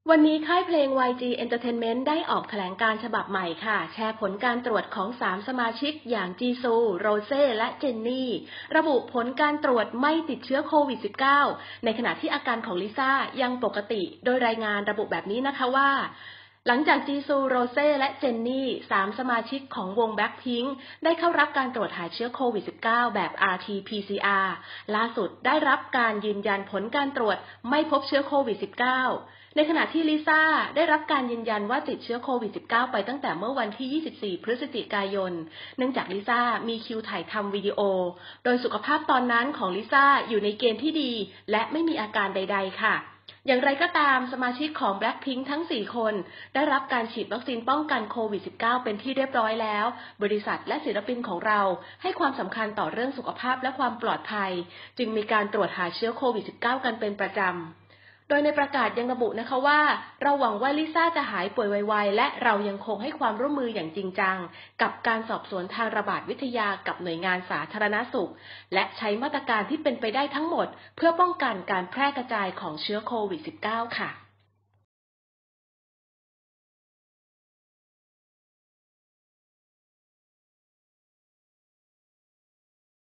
วันนี้ค่ายเพลง YG Entertainment ได้ออกแถลงการณ์ฉบับใหม่ค่ะ แชร์ผลการตรวจของ3สมาชิกอย่างจีซู โรเซ่ และเจนนี่ ระบุผลการตรวจไม่ติดเชื้อโควิด -19 ในขณะที่อาการของลิซ่ายังปกติ โดยรายงานระบุแบบนี้นะคะว่าหลังจากจีซู โรเซ่ และเจนนี่3สมาชิกของวงแบล็คพิงค์ได้เข้ารับการตรวจหาเชื้อโควิด -19 แบบ RT-PCR ล่าสุดได้รับการยืนยันผลการตรวจไม่พบเชื้อโควิด -19 ในขณะที่ลิซ่าได้รับการยืนยันว่าติดเชื้อโควิด -19 ไปตั้งแต่เมื่อวันที่ 24 พฤศจิกายน เนื่องจากลิซ่ามีคิวถ่ายทำวิดีโอ โดยสุขภาพตอนนั้นของลิซ่าอยู่ในเกณฑ์ที่ดีและไม่มีอาการใดๆค่ะ อย่างไรก็ตามสมาชิกของ Blackpink ทั้ง 4 คนได้รับการฉีดวัคซีนป้องกันโควิด -19 เป็นที่เรียบร้อยแล้ว บริษัทและศิลปินของเราให้ความสำคัญต่อเรื่องสุขภาพและความปลอดภัยจึงมีการตรวจหาเชื้อโควิด -19 กันเป็นประจำ โดยในประกาศยังระบุนะคะว่าเราหวังว่าลิซ่าจะหายป่วยไวๆและเรายังคงให้ความร่วมมืออย่างจริงจังกับการสอบสวนทางระบาดวิทยากับหน่วยงานสาธารณสุขและใช้มาตรการที่เป็นไปได้ทั้งหมดเพื่อป้องกันการแพร่กระจายของเชื้อโควิด -19 ค่ะ